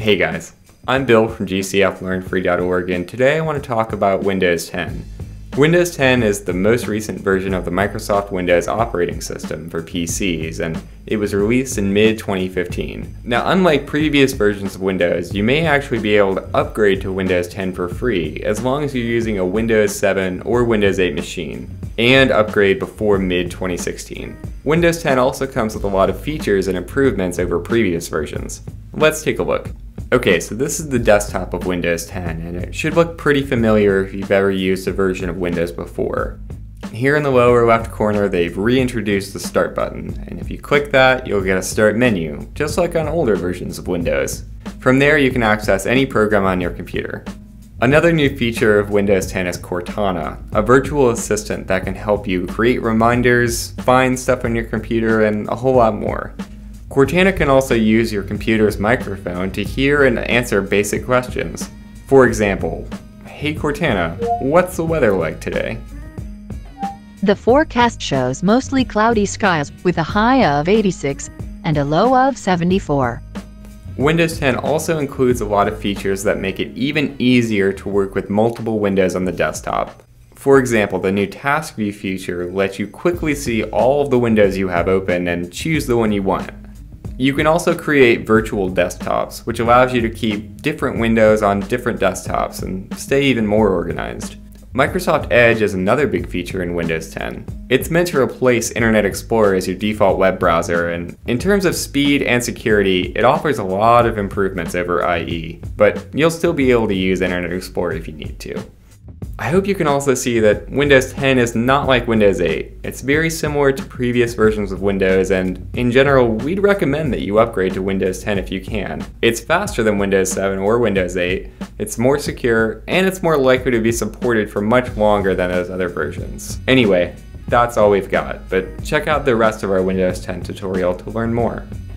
Hey guys, I'm Bill from gcflearnfree.org, and today I want to talk about Windows 10. Windows 10 is the most recent version of the Microsoft Windows operating system for PCs, and it was released in mid-2015. Now, unlike previous versions of Windows, you may actually be able to upgrade to Windows 10 for free as long as you're using a Windows 7 or Windows 8 machine, and upgrade before mid-2016. Windows 10 also comes with a lot of features and improvements over previous versions. Let's take a look. Okay, so this is the desktop of Windows 10, and it should look pretty familiar if you've ever used a version of Windows before. Here in the lower left corner, they've reintroduced the Start button, and if you click that, you'll get a Start menu, just like on older versions of Windows. From there, you can access any program on your computer. Another new feature of Windows 10 is Cortana, a virtual assistant that can help you create reminders, find stuff on your computer, and a whole lot more. Cortana can also use your computer's microphone to hear and answer basic questions. For example, "Hey Cortana, what's the weather like today?" The forecast shows mostly cloudy skies with a high of 86 and a low of 74. Windows 10 also includes a lot of features that make it even easier to work with multiple windows on the desktop. For example, the new Task View feature lets you quickly see all of the windows you have open and choose the one you want. You can also create virtual desktops, which allows you to keep different windows on different desktops and stay even more organized. Microsoft Edge is another big feature in Windows 10. It's meant to replace Internet Explorer as your default web browser, and in terms of speed and security, it offers a lot of improvements over IE, but you'll still be able to use Internet Explorer if you need to. I hope you can also see that Windows 10 is not like Windows 8. It's very similar to previous versions of Windows, and in general, we'd recommend that you upgrade to Windows 10 if you can. It's faster than Windows 7 or Windows 8, it's more secure, and it's more likely to be supported for much longer than those other versions. Anyway, that's all we've got, but check out the rest of our Windows 10 tutorial to learn more.